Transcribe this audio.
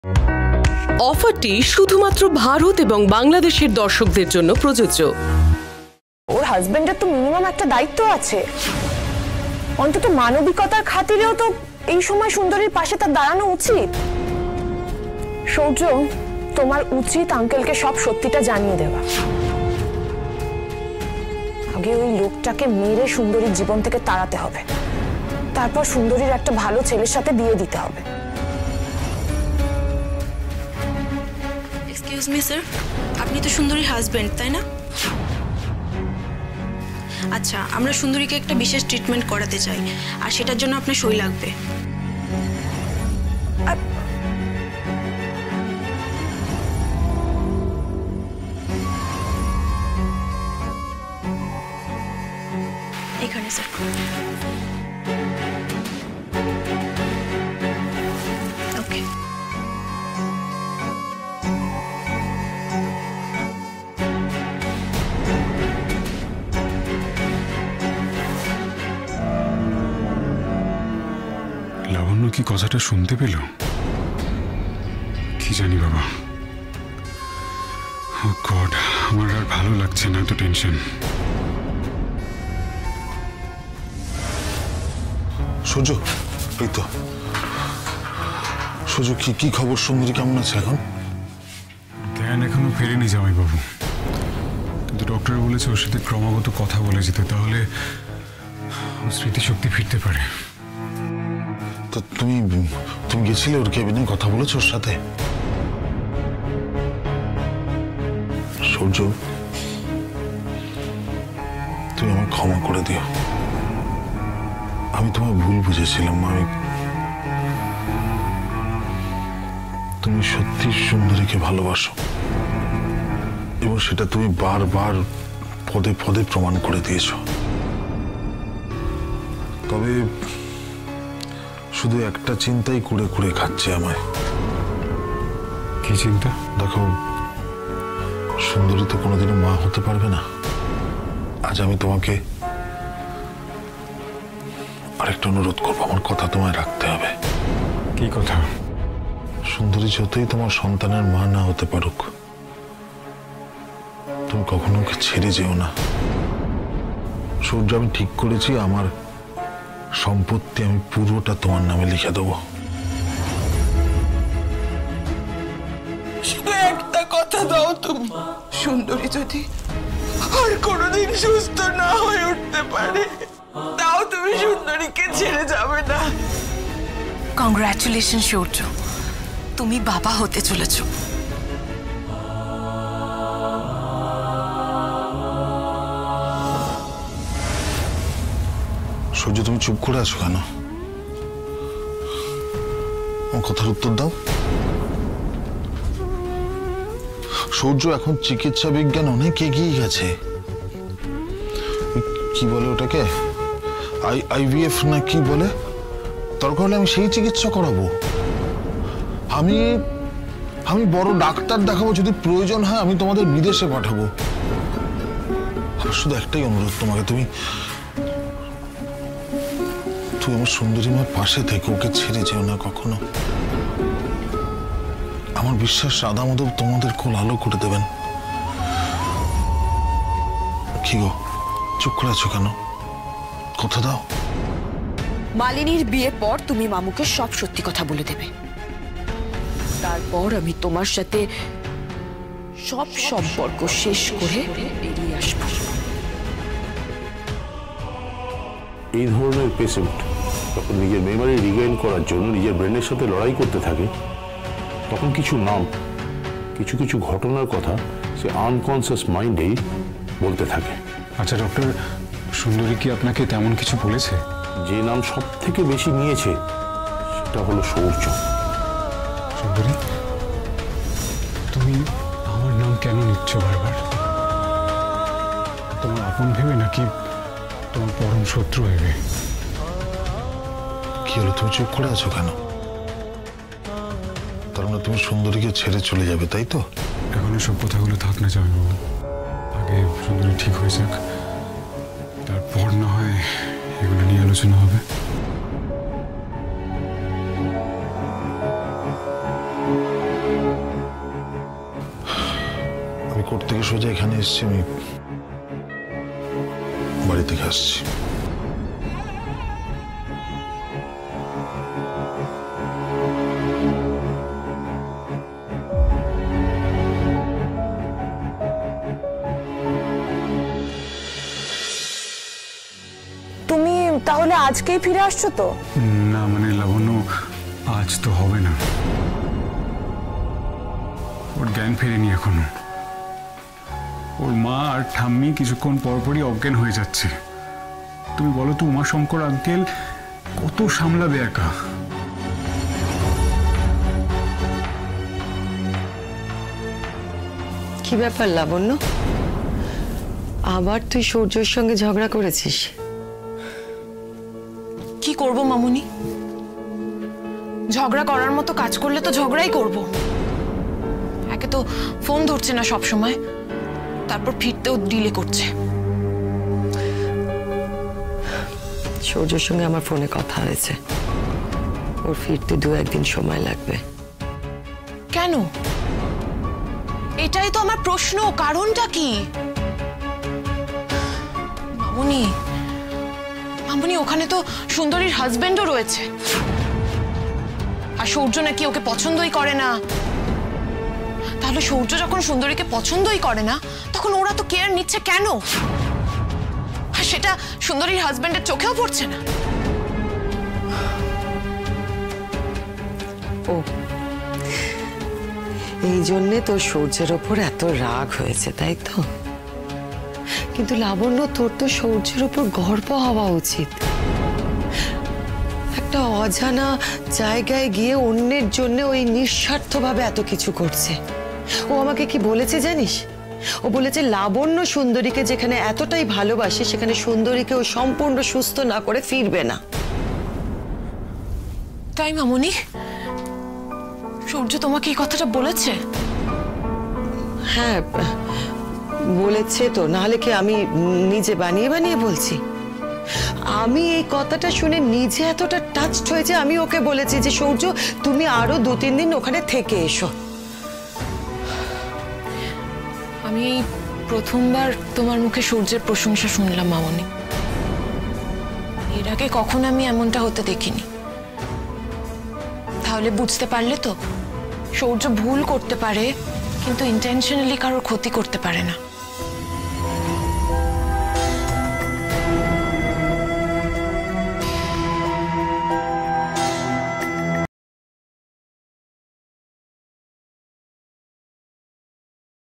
অফারটি শুধুমাত্র ভারত এবং বাংলাদেশের দর্শকদের জন্য প্রযোজ্য। ওর হাজবেন্ডের তো মিনিমাম একটা দায়িত্ব আছে, অন্তত মানবিকতার খাতিরেও তো এই সময় সুন্দরীর পাশে তার দাঁড়ানো উচিত। সৌর্য, তোমার উচিত আঙ্কেলকে সব সত্যিটা জানিয়ে দেওয়া। আগে ওই লোকটাকে মেরে সুন্দরীর জীবন থেকে তাড়াতে হবে, তারপর সুন্দরীর একটা ভালো ছেলের সাথে বিয়ে দিতে হবে। এক্সকিউজ মি স্যার, আপনি তো সুন্দরীর হাজবেন্ড, তাই না? আচ্ছা, আমরা সুন্দরীকে একটা বিশেষ ট্রিটমেন্ট করাতে চাই, আর সেটার জন্য আপনার সই লাগবে। এখানে স্যার। ওকে। লাবণ্য কি কথাটা শুনতে পেল? কি জানি বাবা। ও গড, আমার আর ভালো লাগছে না, এত টেনশন। সূর্য, এই তো সূর্য, কি খবর? সুন্দরী কেমন আছে এখন? জ্ঞান এখনো ফেরেনি জামাই বাবু, কিন্তু ডক্টর বলেছে ওর সাথে ক্রমাগত কথা বলে যেতে, তাহলে স্মৃতিশক্তি ফিরতে পারে। তো তুমি গেছিলে ওর কেবিনে, কথা বলেছো ওর সাথে? সূর্য, তুমি আমায় ক্ষমা করে দিও। আমি তোমায় ভুল বুঝেছিলাম। তুমি সত্যি সুন্দরীকে ভালোবাসো, এবং সেটা তুমি বারবার পদে পদে প্রমাণ করে দিয়েছো। তবে শুধু একটা চিন্তাই কুড়ে কুড়ে খাচ্ছে আমায়। কি চিন্তা? দেখো, সুন্দরী তো কোনোদিনও মা হতে পারবে না। আজ আমি তোমাকে আরেকটা অনুরোধ করবো, আমার কথা তোমায় রাখতে হবে। কি কথা? সুন্দরী যতই তোমার সন্তানের মা না হতে পারুক, তুমি কখনো ওকে ছেড়ে যেও না। সূর্য, আমি ঠিক করেছি আমার সম্পত্তি আমি পুরোটা তোমার নামে লিখে দেবো। শুধু একটা কথা দাও তুমি, সুন্দরী যদি আর কোনোদিন সুস্থ না হয়ে উঠতে পারে, তাও তুমি সুন্দরীকে ছেড়ে যাবে না। কংগ্রাচুলেশন সূর্য, তুমি বাবা হতে চলেছ। সূর্য, তুমি চুপ করে আছো কেন? আমার কথার উত্তর দাও। সূর্য, এখন চিকিৎসা বিজ্ঞান অনেক এগিয়ে গেছে। কি বলে ওটাকে, আইভিএফ না কি বলে, দরকার হলে আমি সেই চিকিৎসা করাবো। আমি বড় ডাক্তার দেখাবো, যদি প্রয়োজন হয় আমি তোমাদের বিদেশে পাঠাবো। শুধু একটাই অনুরোধ তোমাকে, তুমি আমার সুন্দরী মার পাশে থেকে ওকে ছেড়ে যেও না কখনো। আমার বিশ্বাস রাধা মাধব তোমাদের কোল আলো করে দেবেন। কি গো, চুপ করে আছো কেন? কথা দাও। মালিনীর বিয়ের পর তুমি মামুকে সব সত্যি কথা বলে দেবে, তারপর আমি তোমার সাথে সব সম্পর্ক শেষ করে বেরিয়ে আসবো। এই ধরনের পেশেন্ট যখন নিজের মেমোরি রিগেইন করার জন্য নিজের ব্রেনের সাথে লড়াই করতে থাকে, তখন কিছু নাম, কিছু কিছু ঘটনার কথা সে আনকনসিয়াস মাইন্ডেই বলতে থাকে। আচ্ছা ডক্টর, সুন্দরী কি আপনাকে তেমন কিছু বলেছে? যে নাম সব থেকে বেশি নিয়েছে সেটা হলো সৌর্য। সুন্দরী, তুমি আমার নাম কেন নিচ্ছ বারবার? তোমার আপন ভেবে নাকি তোমার পরম শত্রু ভেবে? কি হলো, তুমি চুপ করে আছো কেন? তার মানে তুমি সুন্দরীকে ছেড়ে চলে যাবে, তাই তো? এখন সব কথাগুলো থাক না জামাইবাবু, আগে সুন্দরী ঠিক হয়ে যাক, তারপর না হয় এগুলো নিয়ে আলোচনা হবে। কোর্ট থেকে সোজা এখানে এসেছি, আমি বাড়ি থেকে আসছি। তুমি তাহলে আজকেই ফিরে আসছো তো? না মানে লাবণ্য, আজ তো হবে না। ওর জ্ঞান ফেরেনি এখনো। ওর মা আর ঠাম্মি কিছুক্ষণ পরপরই অজ্ঞান হয়ে যাচ্ছে। তুমি বলো তো, উমাশঙ্কর আঙ্কেল কত সামলাবে একা? কি ব্যাপার লাবণ্য, আবার তুই সূর্যর সঙ্গে ঝগড়া করেছিস? কি করব মামুনি, ঝগড়া করার মতো কাজ করলে তো ঝগড়াই করব। একে তো ফোন ধরছে না সব সময়, তারপর ফিরতেও ডিলে করছে। সূর্যর সঙ্গে আমার ফোনে কথা হয়েছে, ওর ফিরতে 2-1 দিন সময় লাগবে। কেন? এটাই তো আমার প্রশ্ন, কারণটা কি? মামুনি, মামুনি ওখানে তো সুন্দরীর হাজবেন্ডও রয়েছে, আর সূর্য নাকি ওকে পছন্দই করে না। তাহলে সূর্য যখন সুন্দরীকে পছন্দই করে না, তখন ওরা তো কেয়ার নিচ্ছে কেন? আর সেটা সুন্দরীর হাজবেন্ডের চোখেও পড়ছে না। ও এই জন্যে তোর সূর্যের ওপর এত রাগ হয়েছে, তাই তো? কিন্তু লাবণ্য, তোর তো সূর্যের ওপর গর্ব হওয়া উচিত। একটা অজানা জায়গায় গিয়ে অন্যের জন্য ওই নিঃস্বার্থভাবে এত কিছু করছে। ও আমাকে কি বলেছে জানিস? ও বলেছে লাবণ্য সুন্দরীকে যেখানে এতটাই ভালোবাসে, সেখানে সুন্দরীকে ও সম্পূর্ণ সুস্থ না করে ফিরবে না। তাই মামুনি? সূর্য তোমাকে এই কথাটা বলেছে? হ্যাঁ বলেছে তো, নাহলে কি আমি নিজে বানিয়ে বানিয়ে বলছি? আমি এই কথাটা শুনে নিজে এতটা টাচড হয়েছে, আমি ওকে বলেছি যে সূর্য তুমি আরো 2-3 দিন ওখানে থেকে এসো। আমি প্রথমবার তোমার মুখে সূর্যের প্রশংসা শুনলাম মামনি। এর আগে কখনো আমি এমনটা হতে দেখিনি। তাহলে বুঝতে পারলে তো, সূর্য ভুল করতে পারে কিন্তু ইন্টেনশনালি কারোর ক্ষতি করতে পারে না।